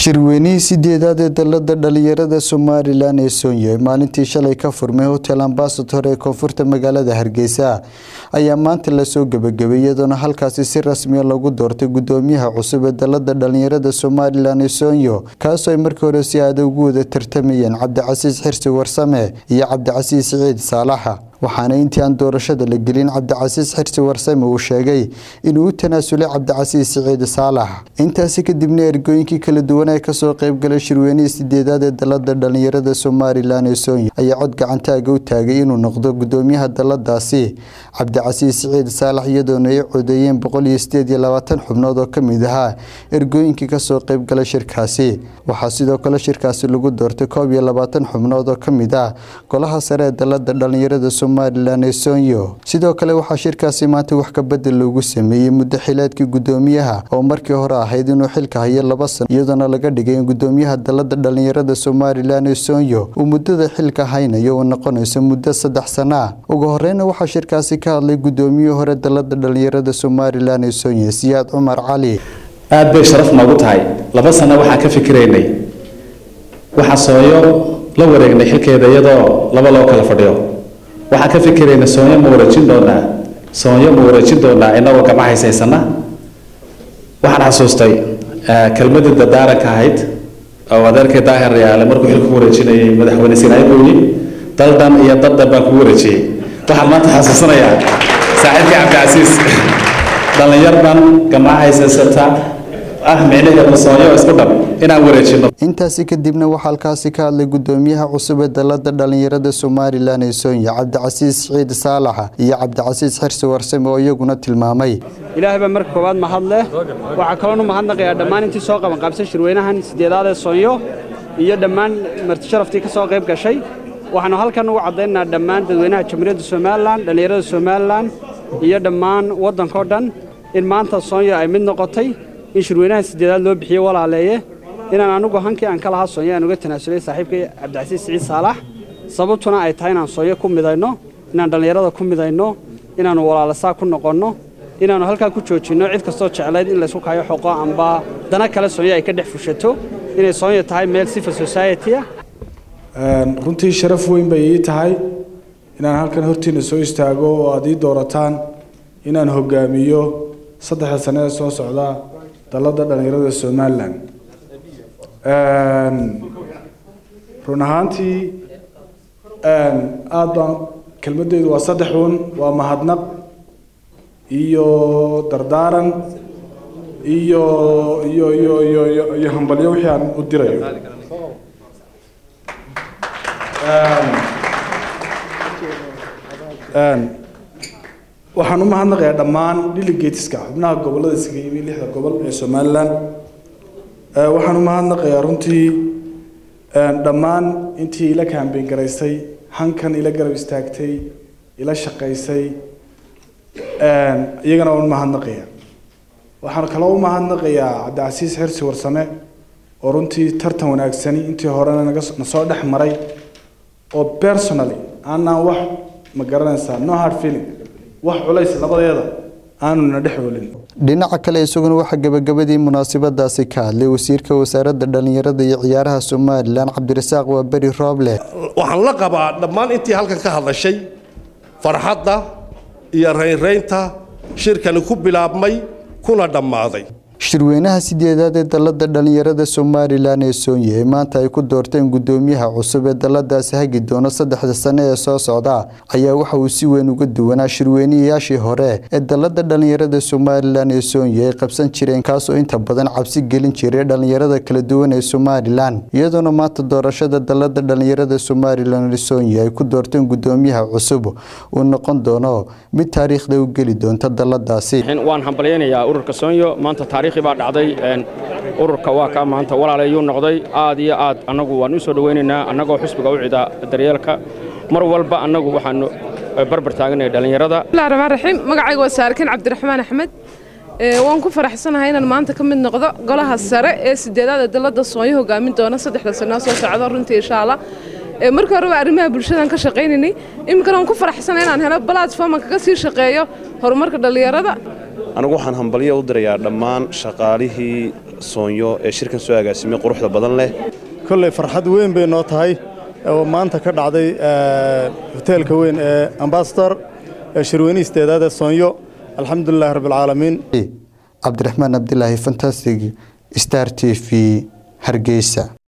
shirweynihii sideedaad ee dalada dhalinyarada Somaliland ee Soonya maalintii shalay ka furmay Hotel Ambassador ee koonfurta magaalada Hargeysa ayaa maanta la soo gabagabeeyay iyadoo halkaasi si rasmi ah lagu doortay gudoomiyaha cusub ee dalada dhalinyarada Somaliland ee Soonya kaas oo markii hore si aad ugu wada tartamayeen Cabdicasiis Xirsi Warsame iyo Cabdicasiis Ciid Saalax waxaana intii aan doorashada la gelin Cabdicasiis Xirsi Warsame uu sheegay inuu tanaasulay Cabdicasiis Ciid Saalax intaasi kadibna ergooyinkii kala duwan ay ka soo qayb galay shirweynihii sideedaad ee dalada dhalinyarada Somaliland ee Soonya ayaa cod gacantaaga u taagay inuu noqdo gudoomiyaha daladaasi Cabdicasiis Ciid Saalax iyadoo ay codeeyeen 128 xubnood oo kamid ah ergooyinkii ka soo qayb galay shirkaasi waxa sidoo kale shirkaasi lagu doortay 22 xubnood oo kamid ah golaha sare ee dalada dhalinyarada Somaliland ee Soonya sidoo kale waxa shirkaasi maanta wax ka bedel loogu sameeyay muddo xileedkii gudoomiyaha oo markii hore ahayd inuu xilka hayo 2 sano iyadoo laga dhigay gudoomiyaha dalada dhalinyarada Somaliland ee Soonya uu muddada xilka haynayo oo noqonaysa muddo 3 sano ugu horeeyna waxa shirkaasi ka hadlay gudoomiyihii hore dalada dhalinyarada Somaliland ee Soonya Siyaad Cumar Cali aad bay sharaf noogu tahay 2 sano waxa ka fikireynay waxa Soonya la wareegnay xilkeeda iyadoo laba loo kala fadhiyo waxa ka fikireynay Soonya ma wareejin doonaa inagoo gama haysaysana waxaan xasuustay kelmadda dadaaranka ahayd oo adeerkay daahir yaale markuu xilku wareejinayay madaxweyne Sinaay Booyi daldan iyo dadda baan ku wareejiyay waxaan maanta xasuusanayaa saaxiibkii Cabdicasiis dhalinyardan gama haysaysataa micnaheedu Soonya isku dhab inaan wareejino intaasi kadibna waxa halkaasi ka hadlay gudoomiyaha cusub ee dalada dhalinyarada Somaliland ee Soonya Cabdicasiis Ciid Saalax iyo Cabdicasiis Xirsi Warsame oo iyaguna tilmaamay ilaahay baa marka koobaad mahadle waxa kale oo mahadnaqayaa dhammaan intii soo qaban qaabsan shirweynahan sideedaad ee Soonya iyo dhammaan marti sharaftii ka soo qayb gashay waxaanu halkan ugu cadeynaa dhammaan dadweynaha Jamhuuriyadda Somaliland dhalinyarada Somaliland iyo dhammaan wadanka oo dhan in maanta Soonya ay mid noqotay in shirweynaha sideedaad loo bixiyo walaaleeye inaan anigu hankii aan kala Soonya aan uga tanaasulay saaxiibkay Cabdicasiis Ciid Saalax sababtuna ay tahay inaan Soonya ku midayno inaan dhalinyarada ku midayno inaan walaalasaa ku noqono inaanu halka ku joojino cid kasto jecelayd in la isku kaayo xoqo amba dana kale Soonya ay ka dhex fushato inay Soonya tahay meel civil society runtii sharaf weyn bay tahay inaan halkan hortiina soo istaago oo aad ii doorataan inaan hogaamiyo 3 sano soo socda dalada dhalinyarada Somaliland run ahaantii aad baan kelmadeydu waa 3 waa mahadnaq iyo dardaaran iyo hambalyo wixii aan u dirayo waxaan u mahadnaqayaa dhammaan delegateska xubnaha gobolada isaga yimid 6 gobol ee Somaliland waxaan u mahadnaqayaa runtii dhammaan intii ila campaign garaysay hankan ila garab istaagtay ila shaqaysay iyagana waan mahadnaqayaa waxaan kale oo mahadnaqayaa Cabdicasiis Xirsi Warsame oo runtii tartan wanaagsan intii horena naga soo dhex maray oo personally aanan wax ma garanaysaa no hard feeling wax culays labadeeda aanu na dhaxoolin dhinaca kale isaguna waxa gabagabadii munaasabadaasi ka hadlay wasiirka wasaaradda dhalinyarada iyo ciyaaraha Somaliland Cabdirasaaq Waabari Rooble waxaan la qabaa dhammaan intii halkan ka hadlashay farxadda iyo reereynta shirkan ku bilaabmay kuna dhamaaday shirweynaha sideedaad ee dalada dhalinyarada Somaliland ee Soonya maanta ay ku doorteen gudoomiyaha cusub ee daladaasi hagi doona 3 sano ee soo socda ayaa waxa uu si weyn uga duwanaa shirweynayaashii hore ee dalada dhalinyarada Somaliland ee Soonya ay qabsan jireen kaas oo inta badan cabsi gelin jiray dhalinyarada kala duwan ee Somaliland iyadoo maanta doorashada dalada dhalinyarada Somaliland ee Soonya ay ku doorteen gudoomiyaha cusub oo noqon doono mid taariikhda u gali doonta daladaasi waan hambalyeynaya ururka Soonya maanta taariikh baa dhacday ururka waa ka maanta walaalayo noqday aad iyo aad anagu waan u soo dhaweynaynaa anagoo xisbiga u cida daryeelka mar walba anagu waxaan barbar taagnay dhalinyarada Bismillahir Rahmaanir magacaygu waa Saarkin Cabdiraxmaan Axmed waan ku faraxsanahay inaan maanta ka mid noqdo golaha sare ee sideedaad ee dalada Soonya hogaamin doona 3 sano soo socda runtii insha Allah markii hore arrimaha bulshada ka shaqeynay imkana waan ku faraxsanahay inaan helo platform ka sii shaqeeyo horumarka dhalinyarada anigu waxaan hambalyo u dirayaa dhammaan shaqaalihii soonyo ee shirkan soo agaasimay quruxda badan leh kolley farxad weyn bay noo tahay oo maanta ka dhacday hoteelka weyn ee Ambassador shirweynaha sideedaad ee soonyo alxamdulillaah rabbil caalamiin Cabdiraxmaan Abdullaahi Fantastic Star TV Hargeysa.